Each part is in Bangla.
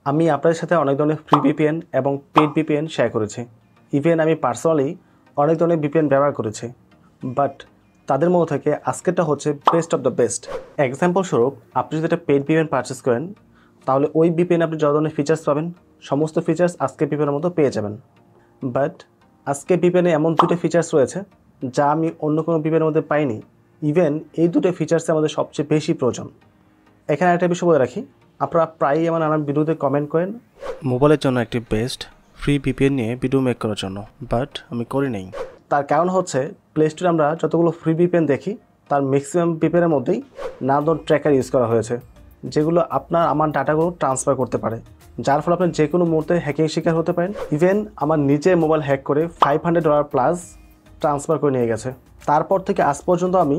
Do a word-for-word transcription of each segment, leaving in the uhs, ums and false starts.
আমি আপনাদের সাথে অনেক ধরনের ফ্রি ভিপিএন এবং পেড ভিপিএন শেয়ার করেছি। ইভেন আমি পার্সোনালি অনেক ধরনের ভিপিএন ব্যবহার করেছি, বাট তাদের মধ্যে থেকে আজকেরটা হচ্ছে best of the best. Example স্বরূপ, আপনি যদি একটা পেড ভিপিএন পারচেস করেন, তাহলে ওই ভিপিএন আপনি যত ধরনের ফিচার্স পাবেন সমস্ত ফিচার্স আজকে ভিপিএনের মতো পেয়ে যাবেন। বাট আজকে ভিপিএনে এমন দুটো ফিচার্স রয়েছে যা আমি অন্য কোনো ভিপিএনের মধ্যে পাইনি। ইভেন এই দুটো ফিচার্সে আমাদের সবচেয়ে বেশি প্রয়োজন। এখানে একটা বিষয় বলে রাখি, আপনারা প্রায়ই আমার নানান ভিডিওতে কমেন্ট করেন মোবাইলের জন্য একটি বেস্ট ফ্রি ভিপিএন নিয়ে ভিডিও মেক করার জন্য, বাট আমি করি নাই। তার কারণ হচ্ছে প্লে স্টোরে আমরা যতগুলো ফ্রি ভিপিএন দেখি তার ম্যাক্সিমাম ভিপিএনের মধ্যেই নানা ধরনের ট্র্যাকার ইউজ করা হয়েছে, যেগুলো আপনার আমার ডাটাগুলো ট্রান্সফার করতে পারে, যার ফলে আপনি যে কোনো মুহূর্তে হ্যাকিং শিকার হতে পারেন। ইভেন আমার নিজে মোবাইল হ্যাক করে five hundred dollar plus transfer করে নিয়ে গেছে। তারপর থেকে আজ পর্যন্ত আমি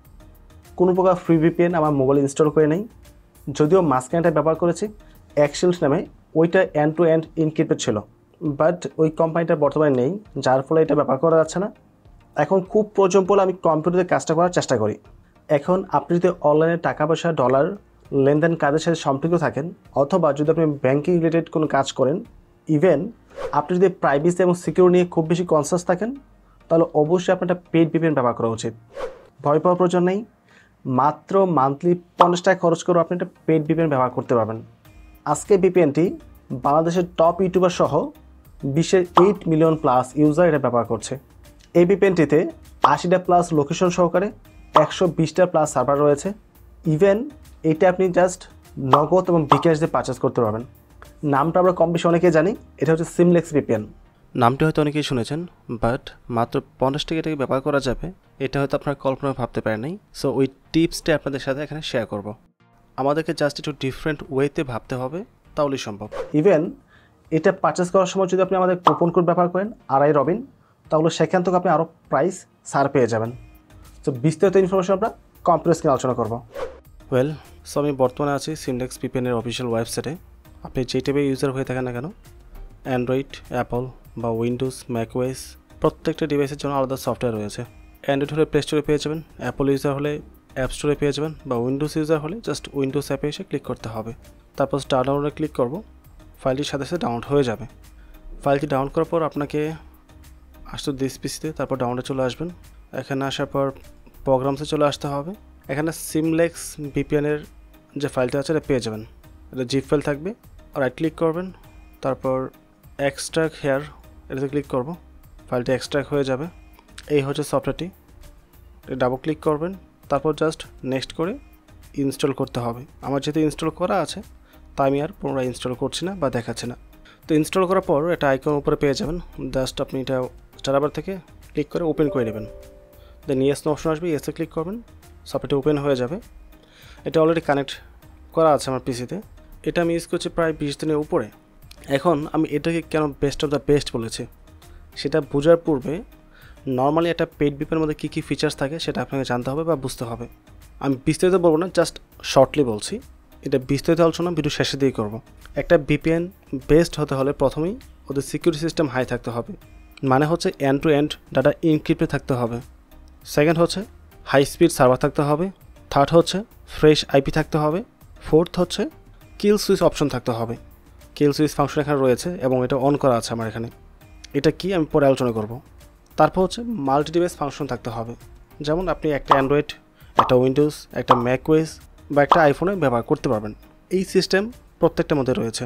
কোনো প্রকার ফ্রি ভিপিএন আমার মোবাইলে ইনস্টল করে নেই। যদিও মাঝখানটা ব্যবহার করেছি এক্সিল্ড নামে, ওইটা এন্ড টু এন্ড ইনক্রিপ্টেড ছিল, বাট ওই কোম্পানিটা বর্তমানে নেই, যার ফলে এটা ব্যবহার করা যাচ্ছে না। এখন খুব প্রয়োজন পড়লে আমি কম্পিউটারে কাজটা করার চেষ্টা করি। এখন আপনি যদি অনলাইনে টাকা পয়সা ডলার লেনদেন কাজের সাথে সম্পৃক্ত থাকেন, অথবা যদি আপনি ব্যাঙ্কিং রিলেটেড কোনো কাজ করেন, ইভেন আপনি যদি প্রাইভেসি এবং সিকিউরিটি নিয়ে খুব বেশি কনসাস থাকেন, তাহলে অবশ্যই আপনার একটা পেড ভিপিএন ব্যবহার করা উচিত। ভয় পাওয়ার প্রয়োজন নেই, মাত্র মান্থলি পঞ্চাশ টাকা খরচ করে আপনি একটা পেড ভিপিএন ব্যবহার করতে পারবেন। আজকে ভিপিএনটি বাংলাদেশের টপ ইউটিউবার সহ বিশ্বের এইট মিলিয়ন প্লাস ইউজার এটা ব্যবহার করছে। এই ভিপিএনটিতে আশিটা প্লাস লোকেশন সহকারে একশো বিশটা প্লাস সার্ভার রয়েছে। ইভেন এটা আপনি জাস্ট নগদ এবং বিকাশ দিয়ে পারচেস করতে পারবেন। নামটা আমরা কম বেশি অনেকেই জানি, এটা হচ্ছে সিমলেক্স ভিপিএন। নামটি হয়তো অনেকেই শুনেছেন, বাট মাত্র পঞ্চাশ টাকা এটাকে ব্যবহার করা যাবে এটা হয়তো আপনার কল্পনা ভাবতে পারেন নাই। সো ওই টিপসটা আপনাদের সাথে এখানে শেয়ার করব। আমাদেরকে জাস্ট একটু ডিফারেন্ট ওয়েতে ভাবতে হবে, তাহলেই সম্ভব। ইভেন এটা পারচেস করার সময় যদি আপনি আমাদের কুপন কোড ব্যবহার করেন আর আই রবিন, তাহলে সেখান থেকে আপনি আরও প্রাইস ছাড় পেয়ে যাবেন। তো বিস্তারিত ইনফরমেশন আমরা কম্পিউটার স্ক্রিনে আলোচনা করবো। ওয়েল, সো আমি বর্তমানে আছি সিমলেক্স ভিপিএনের অফিসিয়াল ওয়েবসাইটে। আপনি যে টাইপের ইউজার হয়ে থাকেন না কেন, অ্যান্ড্রয়েড, অ্যাপল বা উইন্ডোজ, ম্যাকওএস, প্রত্যেকটা ডিভাইসের জন্য আলাদা সফটওয়্যার রয়েছে। অ্যান্ড্রয়েড হলে প্লে স্টোরে পেয়ে যাবেন, অ্যাপল ইউজার হলে অ্যাপ স্টোরে পেয়ে যাবেন, বা উইন্ডোজ ইউজার হলে জাস্ট উইন্ডোজ অ্যাপে এসে ক্লিক করতে হবে। তারপর স্টার ডাউনলোডে ক্লিক করব, ফাইলটির সাথে সাথে ডাউনলোড হয়ে যাবে। ফাইলটি ডাউনলোড করার পর আপনাকে আসতে দিস পিসিতে, তারপর ডাউনলোডে চলে আসবেন। এখানে আসার পর প্রোগ্রামসে চলে আসতে হবে। এখানে সিমলেক্স ভিপিএনের যে ফাইলটা আছে এটা পেয়ে যাবেন। এটা জিপ ফাইল থাকবে। রাইট ক্লিক করবেন, তারপর এক্সট্রাক্ট হেয়ার এটাতে ক্লিক করব, ফাইলটি এক্সট্রাক্ট হয়ে যাবে। এই হচ্ছে সফটওয়্যারটি। ডাবল ক্লিক করবেন, তারপর জাস্ট নেক্সট করে ইনস্টল করতে হবে। আমার যেহেতু ইনস্টল করা আছে তাই আমি আর পুনরায় ইনস্টল করছি না বা দেখাচ্ছি না। তো ইনস্টল করার পর এটা আইকন উপরে পেয়ে যাবেন। জাস্ট আপনি এটা স্টারবার থেকে ক্লিক করে ওপেন করে নেবেন। দেন ইয়েস নো অপশন আসবে, ইয়েসে ক্লিক করবেন, সফটওয়্যারটি ওপেন হয়ে যাবে। এটা অলরেডি কানেক্ট করা আছে আমার পিসিতে। এটা আমি ইউজ করছি প্রায় বিশ দিনের উপরে। এখন আমি এটাকে কেন বেস্ট অফ দ্য বেস্ট বলেছি সেটা বোঝার পূর্বে নর্মালি একটা পেড ভিপিএনের মধ্যে কী কী ফিচার্স থাকে সেটা আপনাকে জানতে হবে বা বুঝতে হবে। আমি বিস্তারিত বলবো না, জাস্ট শর্টলি বলছি। এটা বিস্তারিত আলোচনা ভিডিও শেষে দিয়েই করবো। একটা ভিপিএন বেস্ট হতে হলে প্রথমেই ওদের সিকিউরিটি সিস্টেম হাই থাকতে হবে, মানে হচ্ছে এন্ড টু এন্ড ডাটা ইনক্রিপ্টে থাকতে হবে। সেকেন্ড হচ্ছে হাই স্পিড সার্ভার থাকতে হবে। থার্ড হচ্ছে ফ্রেশ আইপি থাকতে হবে। ফোর্থ হচ্ছে কিল সুইচ অপশন থাকতে হবে। কিল সুইচ ফাংশন এখানে রয়েছে এবং এটা অন করা আছে আমার এখানে। এটা কি আমি পরে আলোচনা করব। তারপর হচ্ছে মাল্টি ডিভাইস ফাংশন থাকতে হবে, যেমন আপনি একটা অ্যান্ড্রয়েড, একটা উইন্ডোজ, একটা ম্যাকওএস বা একটা আইফোনে ব্যবহার করতে পারবেন। এই সিস্টেম প্রত্যেকটার মধ্যে রয়েছে।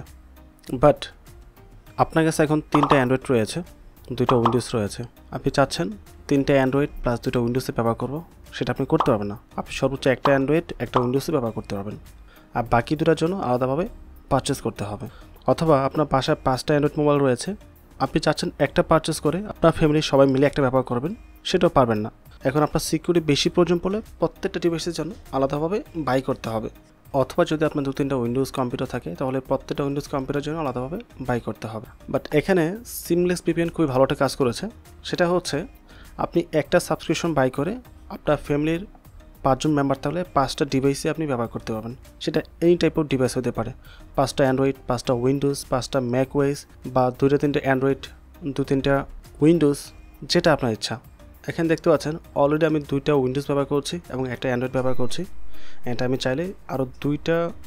বাট আপনার কাছে এখন তিনটা অ্যান্ড্রয়েড রয়েছে, দুটো উইন্ডোজ রয়েছে। আপনি চাচ্ছেন তিনটা অ্যান্ড্রয়েড প্লাস দুটো উইন্ডোজে ব্যবহার করব, সেটা আপনি করতে পারবেন না। আপনি সর্বোচ্চ একটা অ্যান্ড্রয়েড, একটা উইন্ডোজে ব্যবহার করতে পারবেন, আর বাকি দুটার জন্য আলাদাভাবে পারচেস করতে হবে। অথবা আপনার বাসায় পাঁচটা অ্যান্ড্রয়েড মোবাইল রয়েছে, আপনি চাচ্ছেন একটা পারচেস করে আপনার ফ্যামিলির সবাই মিলে একটা ব্যবহার করবেন, সেটাও পারবেন না। এখন আপনার সিকিউরিটি বেশি প্রয়োজন পড়লে প্রত্যেকটা ডিভাইসের জন্য আলাদাভাবে বাই করতে হবে। অথবা যদি আপনার দু তিনটা উইন্ডোজ কম্পিউটার থাকে তাহলে প্রত্যেকটা উইন্ডোজ কম্পিউটারের জন্য আলাদাভাবে বাই করতে হবে। বাট এখানে সিমলেস ভিপিএন খুবই ভালো একটা কাজ করেছে। সেটা হচ্ছে আপনি একটা সাবস্ক্রিপশন বাই করে আপনার ফ্যামিলির পাঁচজন মেম্বার তাহলে পাঁচটা ডিভাইসে আপনি ব্যবহার করতে পারবেন। সেটা এনি টাইপ অফ ডিভাইস হতে পারে, পাঁচটা অ্যান্ড্রয়েড, পাঁচটা উইন্ডোজ, পাঁচটা ম্যাকওএস বা দুইটা তিনটা অ্যান্ড্রয়েড, দু তিনটা উইন্ডোজ, যেটা আপনার ইচ্ছা। এখানে দেখতে পাচ্ছেন অলরেডি আমি দুইটা উইন্ডোজ ব্যবহার করছি এবং একটা অ্যান্ড্রয়েড ব্যবহার করছি। এটা আমি চাইলে আরও দুইটা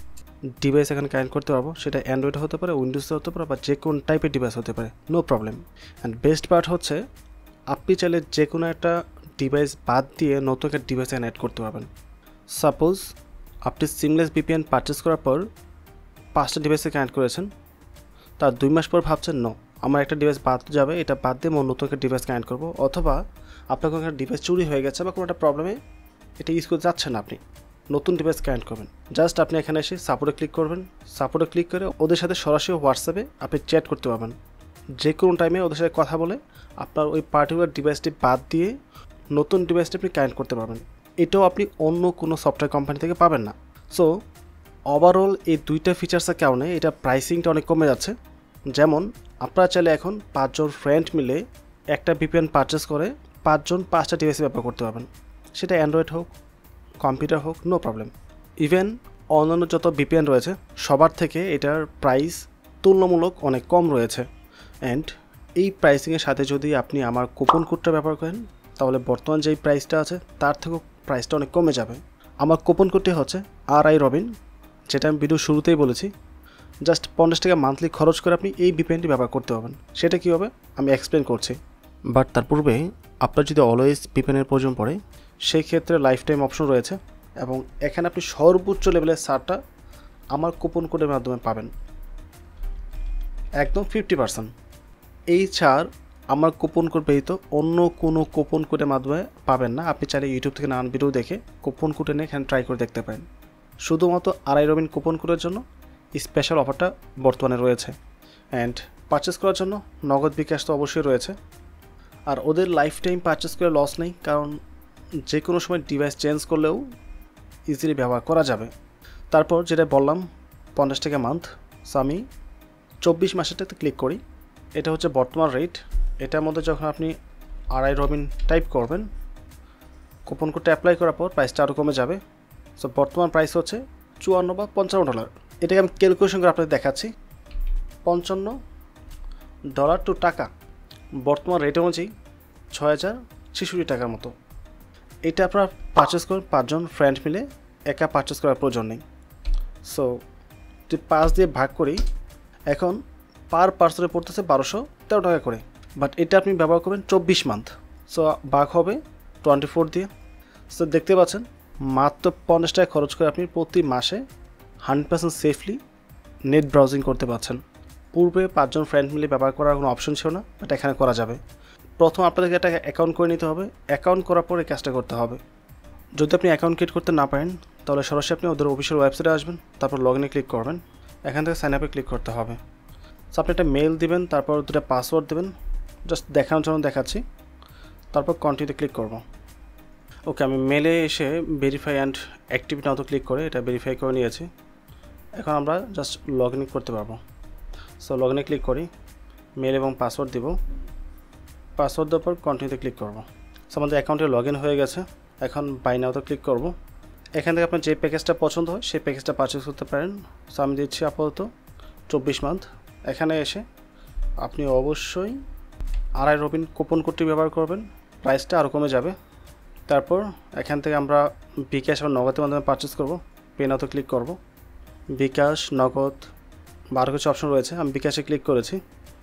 ডিভাইস এখানে কানেক্ট করতে পারবো, সেটা অ্যান্ড্রয়েড হতে পারে, উইন্ডোজে হতে পারে, বা যে কোনো টাইপের ডিভাইস হতে পারে, no problem. And best part হচ্ছে আপনি চাইলে যে কোনো একটা ডিভাইস বাদ দিয়ে নতুন একটা ডিভাইস এখানে অ্যাড করতে পারবেন। সাপোজ আপনি সিমলেস ভিপিএন পারচেস করার পর পাঁচটা ডিভাইসে কানেক্ট করেছেন, তার দুই মাস পর ভাবছেন নো আমার একটা ডিভাইস বাদ যাবে, এটা বাদ দিয়ে আমি নতুন একটা ডিভাইস কানেক্ট করবো, অথবা আপনার কোনো একটা ডিভাইস চুরি হয়ে গেছে বা কোনো একটা প্রবলেমে এটা ইউজ করতে যাচ্ছেন, আপনি নতুন ডিভাইস কানেক্ট করবেন। জাস্ট আপনি এখানে এসে সাপোর্টে ক্লিক করবেন, সাপোর্টে ক্লিক করে ওদের সাথে সরাসরি হোয়াটসঅ্যাপে আপনি চ্যাট করতে পারবেন। যে কোনো টাইমে ওদের সাথে কথা বলে আপনার ওই পার্টিকুলার ডিভাইসটি বাদ দিয়ে নতুন ডিভাইসটি আপনি কানেক্ট করতে পারবেন। এটাও আপনি অন্য কোনো সফটওয়্যার কোম্পানি থেকে পাবেন না। সো ওভারঅল এই দুইটা ফিচার্সের কারণে এটা প্রাইসিংটা অনেক কমে যাচ্ছে। যেমন আপনারা চাইলে এখন পাঁচজন ফ্রেন্ড মিলে একটা ভিপিএন পারচেস করে পাঁচজন পাঁচটা ডিভাইসে ব্যবহার করতে পারবেন, সেটা অ্যান্ড্রয়েড হোক কম্পিউটার হোক, নো প্রবলেম। ইভেন অন্যান্য যত ভিপিএন রয়েছে সবার থেকে এটার প্রাইস তুলনামূলক অনেক কম রয়েছে। অ্যান্ড এই প্রাইসিংয়ের সাথে যদি আপনি আমার কুপন কোডটা ব্যবহার করেন তাহলে বর্তমান যেই প্রাইসটা আছে তার থেকেও প্রাইসটা অনেক কমে যাবে। আমার কুপন কোডটি হচ্ছে আর আই রবিন, যেটা আমি ভিডিও শুরুতেই বলেছি। জাস্ট পঞ্চাশ টাকা মান্থলি খরচ করে আপনি এই ভিপিএনটি ব্যবহার করতে পারবেন। সেটা কী হবে আমি এক্সপ্লেন করছি, বাট তার পূর্বে আপনার যদি অলওয়েজ ভিপিএনের প্রয়োজন পড়ে সেই ক্ষেত্রে লাইফ টাইম অপশন রয়েছে, এবং এখানে আপনি সর্বোচ্চ লেভেলের ছাড়টা আমার কুপন কোডের মাধ্যমে পাবেন, একদম ফিফটি পার্সেন্ট। এই ছাড় আমার কুপন কোড ব্যতীত অন্য কোনো কুপন কোডের মাধ্যমে পাবেন না। আপনি চাইলে ইউটিউব থেকে নানান ভিডিও দেখে কুপন কোড এনে এখানে ট্রাই করে দেখতে পারেন। শুধুমাত্র আড়াই রবিন কুপন কোডের জন্য স্পেশাল অফারটা বর্তমানে রয়েছে। অ্যান্ড পারচেস করার জন্য নগদ বিকাশ তো অবশ্যই রয়েছে। আর ওদের লাইফ টাইম পারচেস করে লস নেই, কারণ যে কোনো সময় ডিভাইস চেঞ্জ করলেও ইজিলি ব্যবহার করা যাবে। তারপর যেটা বললাম পঞ্চাশ টাকা মান্থ, সো আমি চব্বিশ মাসেরটাতে ক্লিক করি। এটা হচ্ছে বর্তমান রেট। এটার মধ্যে যখন আপনি আড়াই রবিন টাইপ করবেন, কুপন কোডটা অ্যাপ্লাই করার পর প্রাইসটা আরও কমে যাবে। সো বর্তমান প্রাইস হচ্ছে চুয়ান্ন বা পঞ্চান্ন ডলার। এটাকে আমি ক্যালকুলেশন করে আপনাদের দেখাচ্ছি। পঞ্চান্ন ডলার টু টাকা বর্তমান রেট অনুযায়ী ছয় হাজার ছেষট্টি টাকার মতো। এটা আপনারা পারচেস করেন পাঁচজন ফ্রেন্ড মিলে, একা পারচেস করার প্রয়োজন নেই। সো যদি পাঁচ দিয়ে ভাগ করি, এখন পার পার্সনে পড়তেছে বারোশো তেরো টাকা করে, বাট এটা আপনি ব্যবহার করবেন চব্বিশ মান্থ। সো ভাগ হবে টোয়েন্টি ফোর দিয়ে। সো দেখতে পাচ্ছেন মাত্র পঞ্চাশ টাকা খরচ করে আপনি প্রতি মাসে hundred percent safely net browsing করতে পারছেন। পূর্বে পাঁচজন ফ্রেন্ড মিলে ব্যবহার করার কোনো অপশন ছিল না, বাট এখানে করা যাবে। প্রথম আপনাদেরকে একটা অ্যাকাউন্ট করে নিতে হবে, অ্যাকাউন্ট করার পর এই কাজটা করতে হবে। যদি আপনি অ্যাকাউন্ট ক্রিয়েট করতে না পারেন তাহলে সরাসরি আপনি ওদের অফিসিয়াল ওয়েবসাইটে আসবেন, তারপর লগ ইনে ক্লিক করবেন, এখান থেকে সাইন আপে ক্লিক করতে হবে। সো আপনি একটা মেল দিবেন, তারপর দুটো পাসওয়ার্ড দেবেন, জাস্ট দেখানোর জন্য দেখাচ্ছি, তারপর কন্টিনিউতে ক্লিক করব। ওকে, আমি মেলে এসে ভেরিফাই অ্যান্ড অ্যাক্টিভ নাও তো ক্লিক করে এটা ভেরিফাই করে নিয়েছি। এখন আমরা জাস্ট লগ ইন করতে পারবো। সো লগ ইনে ক্লিক করি, মেল এবং পাসওয়ার্ড দিব, পাসওয়ার্ড দেওয়ার পর কন্টিনিউতে ক্লিক করব। সো আমাদের অ্যাকাউন্টে লগ ইন হয়ে গেছে। এখন বাই নাও তো ক্লিক করব। এখান থেকে আপনার যে প্যাকেজটা পছন্দ হয় সেই প্যাকেজটা পারচেস করতে পারেন। সো আমি দিচ্ছি আপাতত চব্বিশ মান্থ। এখানে এসে আপনি অবশ্যই আড়াই রবিন কুপন কোডটি ব্যবহার করবেন, প্রাইসটা আরও কমে যাবে। তারপর এখান থেকে আমরা বিকাশ বা নগদের মাধ্যমে পারচেস করব, পে নাও তো ক্লিক করব। বিকাশ, নগদ বা আরও কিছু অপশন রয়েছে, আমি বিকাশে ক্লিক করেছি।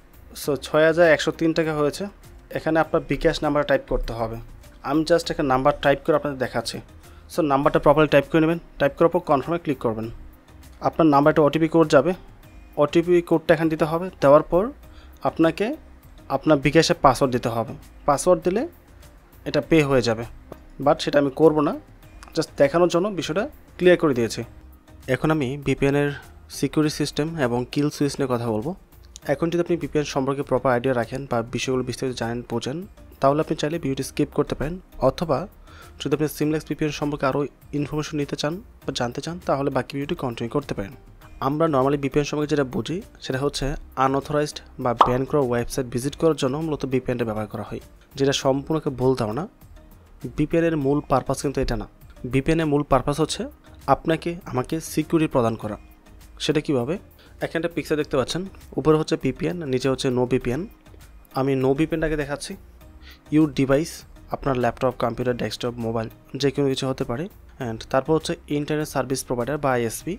সো ছয় হাজার একশো তিন টাকা হয়েছে। এখানে আপনার বিকাশ নাম্বার টাইপ করতে হবে। আমি জাস্ট একটা নাম্বার টাইপ করে আপনাদের দেখাচ্ছি। সো নাম্বারটা প্রপারলি টাইপ করে নেবেন, টাইপ করার পর কনফার্মে ক্লিক করবেন। আপনার নাম্বারটা ওটিপি কোড যাবে, ওটিপি কোডটা এখানে দিতে হবে। দেওয়ার পর আপনাকে আপনার বিকাশে পাসওয়ার্ড দিতে হবে, পাসওয়ার্ড দিলে এটা পে হয়ে যাবে। বাট সেটা আমি করব না, জাস্ট দেখানোর জন্য বিষয়টা ক্লিয়ার করে দিয়েছি। এখন আমি ভিপিএনের সিকিউরিটি সিস্টেম এবং কিল সুইচ নিয়ে কথা বলবো। এখন যদি আপনি ভিপিএন সম্পর্কে প্রপার আইডিয়া রাখেন বা বিষয়গুলো বিস্তারিত জানেন বোঝেন, তাহলে আপনি চাইলে ভিডিওটি স্কিপ করতে পারেন, অথবা যদি আপনি সিমলেস ভিপিএন সম্পর্কে আরও ইনফরমেশন নিতে চান বা জানতে চান তাহলে বাকি ভিডিওটি কন্টিনিউ করতে পারেন। আমরা নর্মালি ভিপিএন সম্পর্কে যেটা বুঝি সেটা হচ্ছে আনঅথরাইজড বা ব্যান করা ওয়েবসাইট ভিজিট করার জন্য মূলত ভিপিএনটা ব্যবহার করা হয়, যেটা সম্পূর্ণ ভুল ধারণা। ভিপিএনের মূল পারপাস কিন্তু এটা না। ভিপিএনের মূল পারপাস হচ্ছে আপনাকে আমাকে সিকিউরিটি প্রদান করা। সেটা কীভাবে? এখানে একটা পিকচার দেখতে পাচ্ছেন, উপরে হচ্ছে ভিপিএন, নিচে হচ্ছে নো ভিপিএন। আমি নো ভিপিএনটাকে দেখাচ্ছি। ইউর ডিভাইস আপনার ল্যাপটপ, কম্পিউটার, ডেস্কটপ, মোবাইল যে কোনো কিছু হতে পারে। অ্যান্ড তারপর হচ্ছে ইন্টারনেট সার্ভিস প্রোভাইডার বা আইএসপি,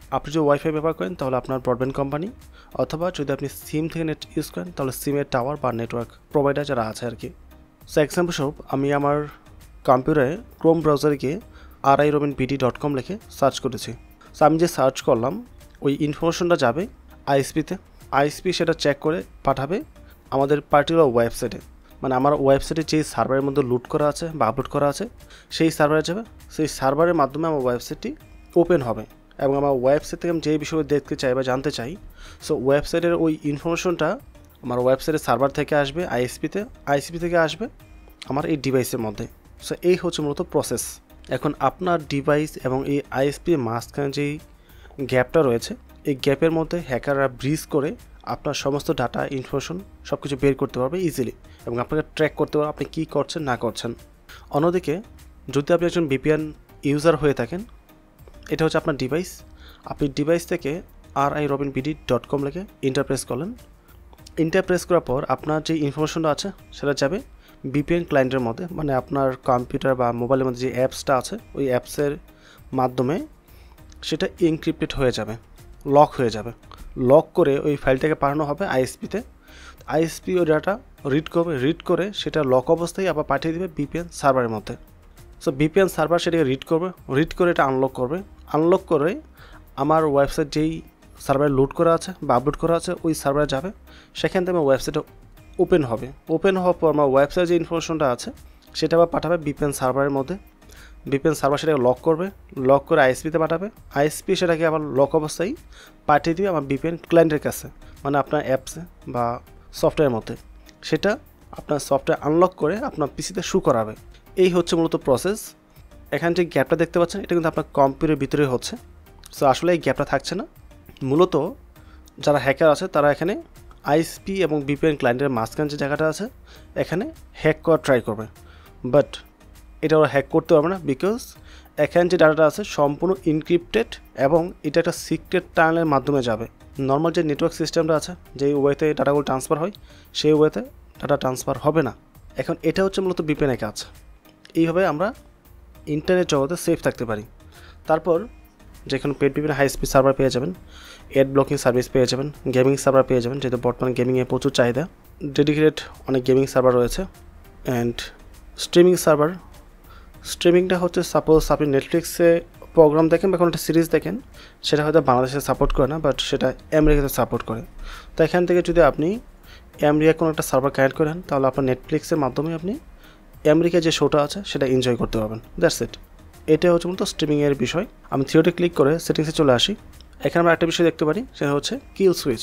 আপনি যদি ওয়াইফাই ব্যবহার করেন তাহলে আপনার ব্রডব্যান্ড কোম্পানি, অথবা যদি আপনি সিম থেকে নেট ইউজ করেন তাহলে সিমের টাওয়ার বা নেটওয়ার্ক প্রোভাইডার যারা আছে আর কি। সো এক্সাম্পল স্বরূপ আমি আমার কম্পিউটারে ক্রোম ব্রাউজারে গিয়ে আর I Robin BD dot com লিখে সার্চ করেছি। সো আমি যে সার্চ করলাম ওই ইনফরমেশনটা যাবে আইএসপিতে, আইএসপি সেটা চেক করে পাঠাবে আমাদের পার্টিকুলার ওয়েবসাইটে, মানে আমার ওয়েবসাইটে যেই সার্ভারের মধ্যে লোড করা আছে বা আপলোড করা আছে সেই সার্ভারে যাবে। সেই সার্ভারের মাধ্যমে আমার ওয়েবসাইটটি ওপেন হবে এবং আমার ওয়েবসাইট থেকে আমি যে বিষয়ে দেখতে চাই বা জানতে চাই, সো ওয়েবসাইটের ওই ইনফরমেশনটা আমার ওয়েবসাইটের সার্ভার থেকে আসবে আইএসপিতে, আইএসপি থেকে আসবে আমার এই ডিভাইসের মধ্যে। সো এই হচ্ছে মূলত প্রসেস। এখন আপনার ডিভাইস এবং এই আইএসপির মাঝখানে যেই গ্যাপটা রয়েছে, এই গ্যাপের মধ্যে হ্যাকাররা ব্রিজ করে আপনার সমস্ত ডাটা ইনফরমেশন সব কিছু বের করতে পারবে ইজিলি এবং আপনাকে ট্র্যাক করতে পারবে আপনি কী করছেন না করছেন। অন্যদিকে যদি আপনি একজন ভিপিএন ইউজার হয়ে থাকেন, এটা হচ্ছে আপনার ডিভাইস, আপনি ডিভাইস থেকে আর I Robin BD dot com লিখে ইন্টারপ্রেস করলেন। ইন্টারপ্রেস করার পর আপনার যে ইনফরমেশনটা আছে সেটা যাবে ভিপিএন ক্লায়েন্টের মধ্যে, মানে আপনার কম্পিউটার বা মোবাইলের মধ্যে যে অ্যাপসটা আছে ওই অ্যাপসের মাধ্যমে সেটা এনক্রিপ্টেড হয়ে যাবে, লক হয়ে যাবে। লক করে ওই ফাইলটাকে পাঠানো হবে আইএসপিতে। আইএসপি ওই ডাটা রিড করবে, রিড করে সেটা লক অবস্থায় আবার পাঠিয়ে দেবে ভিপিএন সার্ভারের মধ্যে। সো ভিপিএন সার্ভার সেটাকে রিড করবে, রিড করে এটা আনলক করবে, আনলক করে আমার ওয়েবসাইট যেই সার্ভারে লোড করা আছে বা আপলোড করা আছে ওই সার্ভারে যাবে, সেখান থেকে আমার ওয়েবসাইটটা ওপেন হবে। ওপেন হওয়ার পর আমার ওয়েবসাইটে যে ইনফরমেশনটা আছে সেটা আবার পাঠাবে ভিপিএন সার্ভারের মধ্যে। ভিপিএন সার্ভার সেটাকে লক করবে, লক করে আইএসপিতে পাঠাবে, আইএসপি সেটাকে আবার লক অবস্থায় পাঠিয়ে দিবে আমার ভিপিএন ক্লায়েন্টের কাছে, মানে আপনার অ্যাপসে বা সফটওয়্যারের মধ্যে। সেটা আপনার সফটওয়্যার আনলক করে আপনার পিসিতে শু করাবে। এই হচ্ছে মূলত প্রসেস। এখানে যে গ্যাপটা দেখতে পাচ্ছেন এটা কিন্তু আপনার কম্পিউটারের ভিতরে হচ্ছে। সো আসলে এই গ্যাপটা থাকছে না, মূলত যারা হ্যাকার আছে তারা এখানে আইএসপি এবং ভিপিএন ক্লায়েন্টের মাঝখানে যে জায়গাটা আছে এখানে হ্যাক করা ট্রাই করবে, বাট এটা ওরা হ্যাক করতে পারবে না, বিকজ এখানে যে ডাটাটা আছে সম্পূর্ণ ইনক্রিপ্টেড এবং এটা একটা সিক্রেট টানেলের মাধ্যমে যাবে। নর্মাল যে নেটওয়ার্ক সিস্টেমটা আছে যেই ওয়েতে ডাটাগুলো ট্রান্সফার হয় সেই ওয়েতে ডাটা ট্রান্সফার হবে না। এখন এটা হচ্ছে মূলত ভিপিএনের কাজ। এইভাবে আমরা ইন্টারনেট জগতে সেফ থাকতে পারি। তারপর যেখানে paid VPN high speed server পেয়ে যাবেন, এড ব্লকিং সার্ভিস পেয়ে যাবেন, গেমিং সার্ভার পেয়ে যাবেন, যেহেতু বর্তমানে গেমিংয়ে প্রচুর চাহিদা, ডেডিকেটেড অনেক গেমিং সার্ভার রয়েছে, অ্যান্ড স্ট্রিমিং সার্ভার। স্ট্রিমিংটা হচ্ছে সাপোজ আপনি নেটফ্লিক্সে প্রোগ্রাম দেখেন বা কোনো একটা সিরিজ দেখেন, সেটা হয়তো বাংলাদেশে সাপোর্ট করে না, বাট সেটা আমেরিকাতে সাপোর্ট করে। তো এখান থেকে যদি আপনি আমেরিকায় কোনো একটা সার্ভার কানেক্ট করেন তাহলে আপনার নেটফ্লিক্সের মাধ্যমে আপনি আমেরিকায় যে শোটা আছে সেটা এনজয় করতে পারবেন। That's it. এটা হচ্ছে মূলত স্ট্রিমিংয়ের বিষয়। আমি থিওরিতে ক্লিক করে সেটিংসে চলে আসি। এখানে আমরা একটা বিষয় দেখতে পারি, সেটা হচ্ছে কিল সুইচ,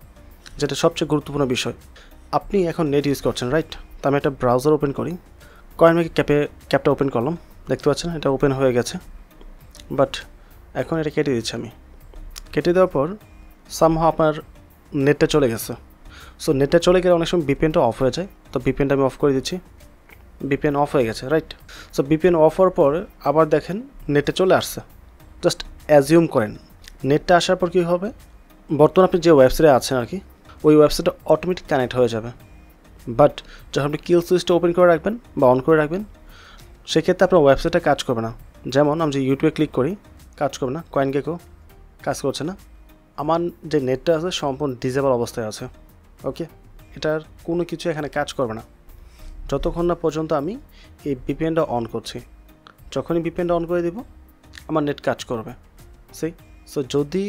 যেটা সবচেয়ে গুরুত্বপূর্ণ বিষয়। আপনি এখন নেট ইউজ করছেন, রাইট? তো আমি একটা ব্রাউজার ওপেন করি, কয়েনমেকে ক্যাপে ক্যাপটা ওপেন করলাম, দেখতে পাচ্ছেন এটা ওপেন হয়ে গেছে, বাট এখন এটা কেটে দিচ্ছি আমি। কেটে দেওয়ার পর সামহাও আপনার নেটটা চলে গেছে। সো নেটটা চলে গেলে অনেক সময় ভিপিএনটা অফ হয়ে যায়, তো ভিপিএনটা আমি অফ করে দিচ্ছি। ভিপিএন অফ হয়ে গেছে, রাইট? সো ভিপিএন অফ হওয়ার পর আবার দেখেন নেটে চলে আসছে। জাস্ট অ্যাজিউম করেন নেটটা আসার পর কী হবে, বর্তমানে আপনি যে ওয়েবসাইটে আছেন আর কি ওই ওয়েবসাইটটা অটোমেটিক কানেক্ট হয়ে যাবে। বাট যখন আপনি কিল সুইচটা ওপেন করে রাখবেন বা অন করে রাখবেন, সেক্ষেত্রে আপনার ওয়েবসাইটটা কাজ করবে না। যেমন আমি যে ইউটিউবে ক্লিক করি, কাজ করবে না, কয়েনগেকও কাজ করছে না, আমার যে নেটটা আছে সম্পূর্ণ ডিজেবল অবস্থায় আছে। ওকে, এটার কোনো কিছু এখানে কাজ করবে না যতক্ষণ না পর্যন্ত আমি এই ভিপিএনটা অন করছি। যখনই ভিপিএনটা অন করে দিব আমার নেট কাজ করবে। সেই সো যদি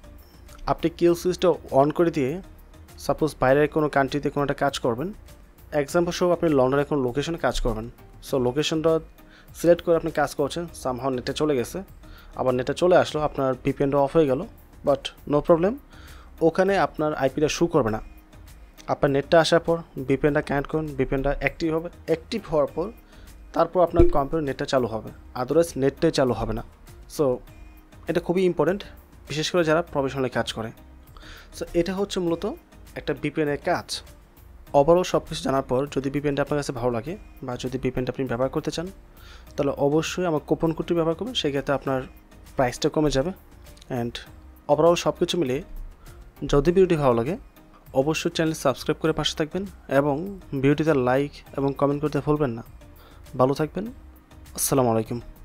আপনি কিল সুইচটা অন করে দিয়ে সাপোজ বাইরের কোনো কান্ট্রিতে কোনো একটা কাজ করবেন, এক্সাম্পল সহ আপনি লন্ডনের কোনো লোকেশনে কাজ করবেন, সো লোকেশনটা সিলেক্ট করে আপনি কাজ করছেন, সামহাও নেটে চলে গেছে, আবার নেটে চলে আসলো, আপনার ভিপিএনটা অফ হয়ে গেল, বাট নো প্রবলেম, ওখানে আপনার আইপিটা শু করবে না। আপনার নেটটা আসার পর ভিপিএনটা কানেক্ট করুন, ভিপিএনটা অ্যাক্টিভ হবে, অ্যাক্টিভ হওয়ার পর তারপর আপনার কম্পিউটার নেটটা চালু হবে, আদারওয়াইজ নেটটাই চালু হবে না। সো এটা খুবই ইম্পর্টেন্ট, বিশেষ করে যারা প্রফেশনালি কাজ করে। সো এটা হচ্ছে মূলত একটা ভিপিএনের কাজ। ওভারঅল সব কিছু জানার পর যদি ভিপিএনটা আপনার কাছে ভালো লাগে বা যদি ভিপিএনটা আপনি ব্যবহার করতে চান, তাহলে অবশ্যই আমার কুপন কোডটি ব্যবহার করবেন, সেক্ষেত্রে আপনার প্রাইসটা কমে যাবে। অ্যান্ড ওভারঅল সব কিছু মিলিয়ে যদি ভিডিওটি ভালো লাগে অবশ্যই চ্যানেল সাবস্ক্রাইব করে পাশে থাকবেন এবং ভিডিওটিতে লাইক এবং কমেন্ট করতে ভুলবেন না। ভালো থাকবেন, আসসালামু আলাইকুম।